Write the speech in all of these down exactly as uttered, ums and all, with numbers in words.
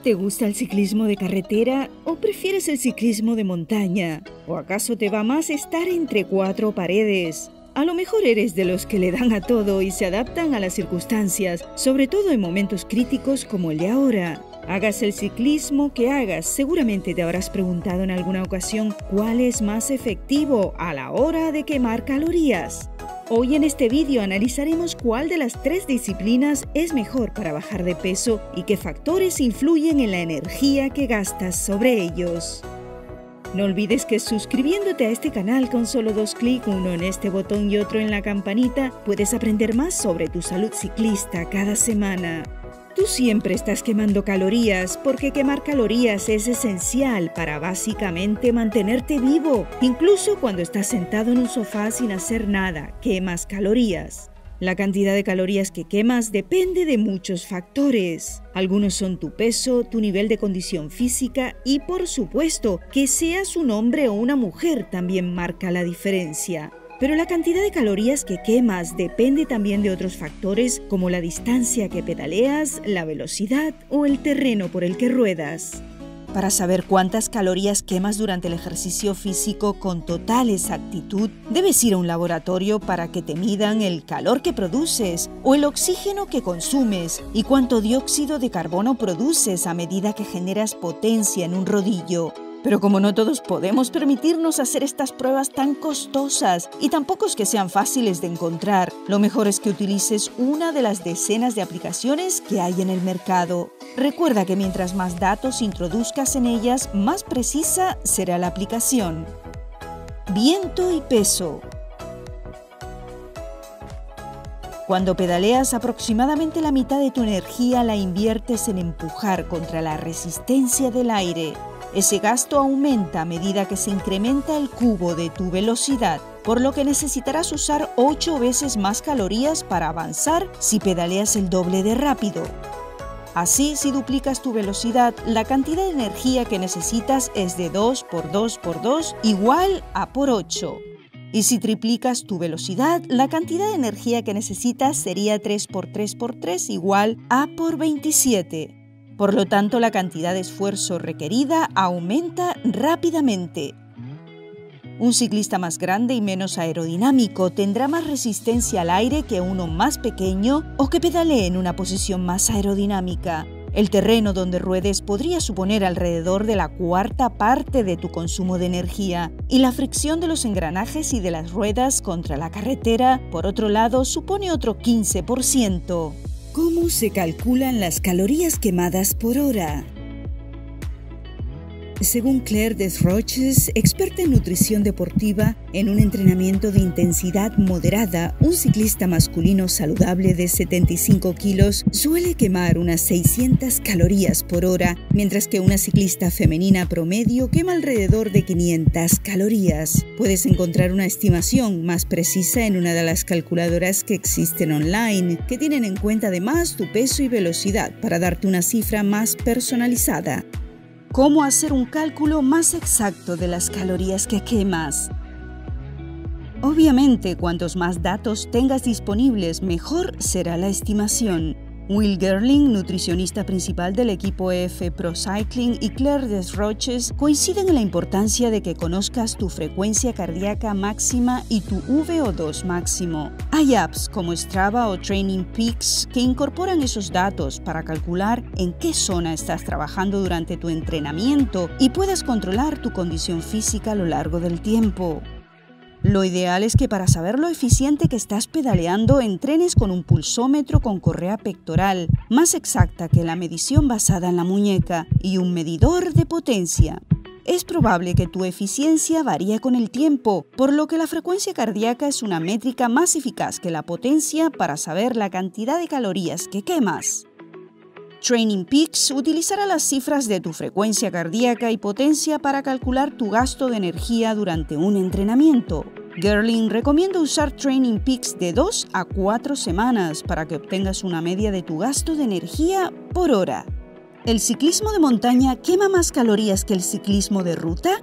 ¿Te gusta el ciclismo de carretera o prefieres el ciclismo de montaña? ¿O acaso te va más estar entre cuatro paredes? A lo mejor eres de los que le dan a todo y se adaptan a las circunstancias, sobre todo en momentos críticos como el de ahora. Hagas el ciclismo que hagas, seguramente te habrás preguntado en alguna ocasión cuál es más efectivo a la hora de quemar calorías. Hoy en este vídeo analizaremos cuál de las tres disciplinas es mejor para bajar de peso y qué factores influyen en la energía que gastas sobre ellos. No olvides que suscribiéndote a este canal con solo dos clics, uno en este botón y otro en la campanita, puedes aprender más sobre tu salud ciclista cada semana. Tú siempre estás quemando calorías porque quemar calorías es esencial para básicamente mantenerte vivo. Incluso cuando estás sentado en un sofá sin hacer nada, quemas calorías. La cantidad de calorías que quemas depende de muchos factores. Algunos son tu peso, tu nivel de condición física y, por supuesto, que seas un hombre o una mujer también marca la diferencia. Pero la cantidad de calorías que quemas depende también de otros factores como la distancia que pedaleas, la velocidad o el terreno por el que ruedas. Para saber cuántas calorías quemas durante el ejercicio físico con total exactitud, debes ir a un laboratorio para que te midan el calor que produces o el oxígeno que consumes y cuánto dióxido de carbono produces a medida que generas potencia en un rodillo. Pero como no todos podemos permitirnos hacer estas pruebas tan costosas y tampoco es que sean fáciles de encontrar, lo mejor es que utilices una de las decenas de aplicaciones que hay en el mercado. Recuerda que mientras más datos introduzcas en ellas, más precisa será la aplicación. Viento y peso. Cuando pedaleas, aproximadamente la mitad de tu energía la inviertes en empujar contra la resistencia del aire. Ese gasto aumenta a medida que se incrementa el cubo de tu velocidad, por lo que necesitarás usar ocho veces más calorías para avanzar si pedaleas el doble de rápido. Así, si duplicas tu velocidad, la cantidad de energía que necesitas es de dos por dos por dos igual a por ocho. Y si triplicas tu velocidad, la cantidad de energía que necesitas sería tres por tres por tres igual a por veintisiete. Por lo tanto, la cantidad de esfuerzo requerida aumenta rápidamente. Un ciclista más grande y menos aerodinámico tendrá más resistencia al aire que uno más pequeño o que pedalee en una posición más aerodinámica. El terreno donde ruedes podría suponer alrededor de la cuarta parte de tu consumo de energía y la fricción de los engranajes y de las ruedas contra la carretera, por otro lado, supone otro quince por ciento. ¿Cómo se calculan las calorías quemadas por hora? Según Claire Desroches, experta en nutrición deportiva, en un entrenamiento de intensidad moderada, un ciclista masculino saludable de setenta y cinco kilos suele quemar unas seiscientas calorías por hora, mientras que una ciclista femenina promedio quema alrededor de quinientas calorías. Puedes encontrar una estimación más precisa en una de las calculadoras que existen online, que tienen en cuenta además tu peso y velocidad para darte una cifra más personalizada. ¿Cómo hacer un cálculo más exacto de las calorías que quemas? Obviamente, cuantos más datos tengas disponibles, mejor será la estimación. Will Gerling, nutricionista principal del equipo E F Pro Cycling, y Claire Desroches coinciden en la importancia de que conozcas tu frecuencia cardíaca máxima y tu V O dos máximo. Hay apps como Strava o Training Peaks que incorporan esos datos para calcular en qué zona estás trabajando durante tu entrenamiento y puedas controlar tu condición física a lo largo del tiempo. Lo ideal es que para saber lo eficiente que estás pedaleando, entrenes con un pulsómetro con correa pectoral, más exacta que la medición basada en la muñeca, y un medidor de potencia. Es probable que tu eficiencia varíe con el tiempo, por lo que la frecuencia cardíaca es una métrica más eficaz que la potencia para saber la cantidad de calorías que quemas. Training Peaks utilizará las cifras de tu frecuencia cardíaca y potencia para calcular tu gasto de energía durante un entrenamiento. Gerling recomienda usar Training Peaks de dos a cuatro semanas para que obtengas una media de tu gasto de energía por hora. ¿El ciclismo de montaña quema más calorías que el ciclismo de ruta?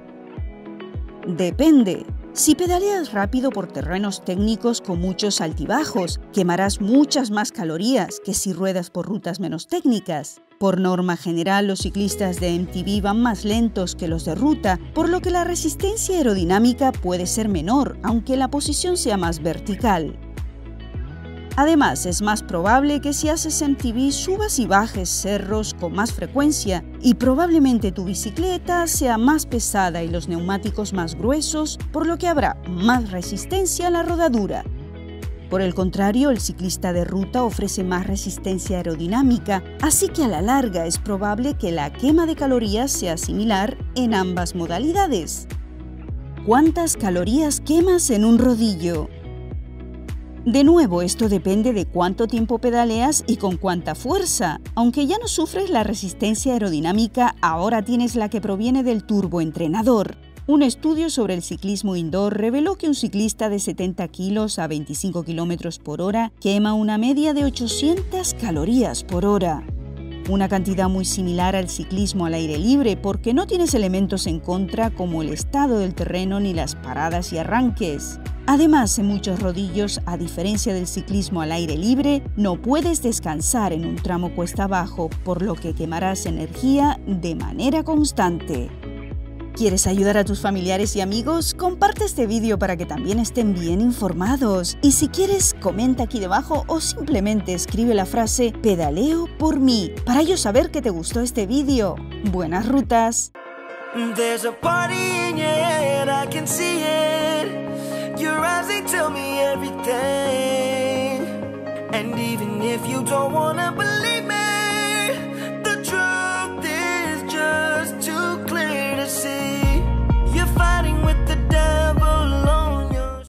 Depende. Si pedaleas rápido por terrenos técnicos con muchos altibajos, quemarás muchas más calorías que si ruedas por rutas menos técnicas. Por norma general, los ciclistas de M T B van más lentos que los de ruta, por lo que la resistencia aerodinámica puede ser menor, aunque la posición sea más vertical. Además, es más probable que si haces M T B subas y bajes cerros con más frecuencia y probablemente tu bicicleta sea más pesada y los neumáticos más gruesos, por lo que habrá más resistencia a la rodadura. Por el contrario, el ciclista de ruta ofrece más resistencia aerodinámica, así que a la larga es probable que la quema de calorías sea similar en ambas modalidades. ¿Cuántas calorías quemas en un rodillo? De nuevo, esto depende de cuánto tiempo pedaleas y con cuánta fuerza. Aunque ya no sufres la resistencia aerodinámica, ahora tienes la que proviene del turboentrenador. Un estudio sobre el ciclismo indoor reveló que un ciclista de setenta kilos a veinticinco kilómetros por hora quema una media de ochocientas calorías por hora. Una cantidad muy similar al ciclismo al aire libre porque no tienes elementos en contra como el estado del terreno ni las paradas y arranques. Además, en muchos rodillos, a diferencia del ciclismo al aire libre, no puedes descansar en un tramo cuesta abajo, por lo que quemarás energía de manera constante. ¿Quieres ayudar a tus familiares y amigos? Comparte este vídeo para que también estén bien informados. Y si quieres, comenta aquí debajo o simplemente escribe la frase "pedaleo por mí" para yo saber que te gustó este vídeo. ¡Buenas rutas! There's a party in your head, I can see it. Your eyes, they tell me everything. And even if you don't wanna believe